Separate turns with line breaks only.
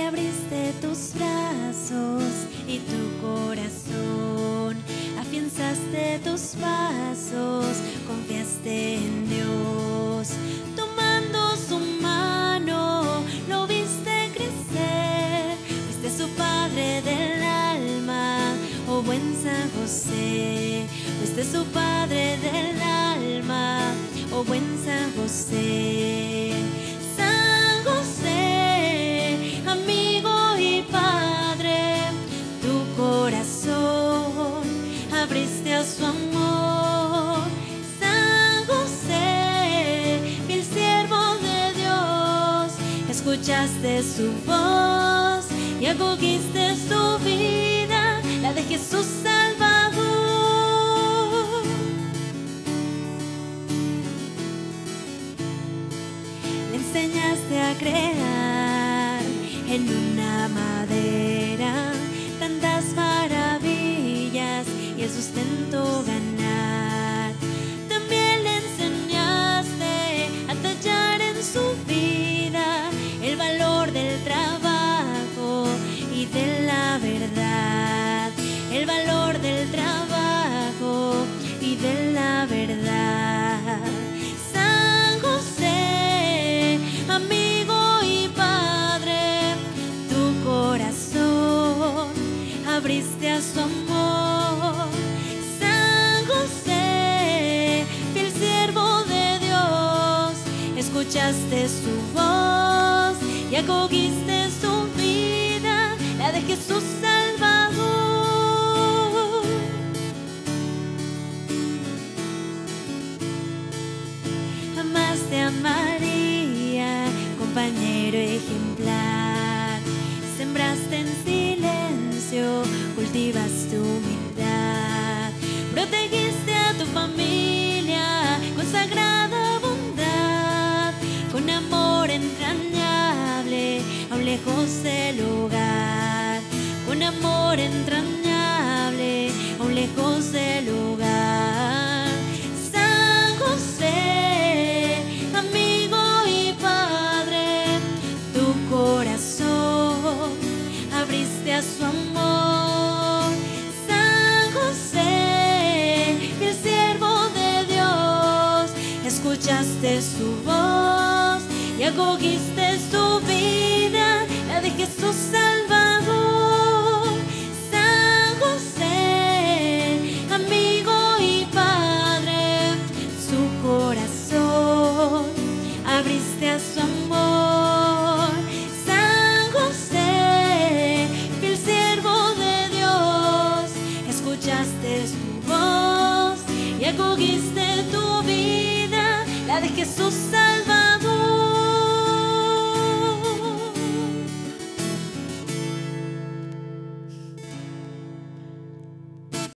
abriste tus brazos y tu corazón, afianzaste tus pasos, confiaste en Dios. Tomando su mano, lo viste crecer, fuiste su padre del alma, oh buen San José. Fuiste su padre del alma, oh buen San José. San José, amigo y padre, tu corazón abriste a su amor. San José, fiel siervo de Dios, escuchaste su voz y acogiste su vida, la de Jesús Salvador. Le enseñaste a crear en una madera tantas maravillas y el sustento ganar. También le enseñaste a tallar en su vida el valor del trabajo y de la verdad. El valor del trabajo y de la verdad. San José, amigo y padre, tu corazón abriste a su amor. San José, fiel siervo de Dios, escuchaste su voz y acogiste su vida, la de Jesús Salvador. Amaste a María, compañero ejemplar. Sembraste en silencio, cultivaste humildad. Protegiste a tu familia con sagrada bondad. Con amor entrañable, aún lejos del hogar. Con amor entrañable, aún lejos del hogar. San José, amigo y padre, tu corazón abriste a su amor. San José, fiel siervo de Dios, escuchaste su voz y acogiste su vida, la de Jesús Salvador. San José, amigo y padre, su corazón abriste a su amor. San José, fiel siervo de Dios, escuchaste su voz y acogiste tu vida, la de Jesús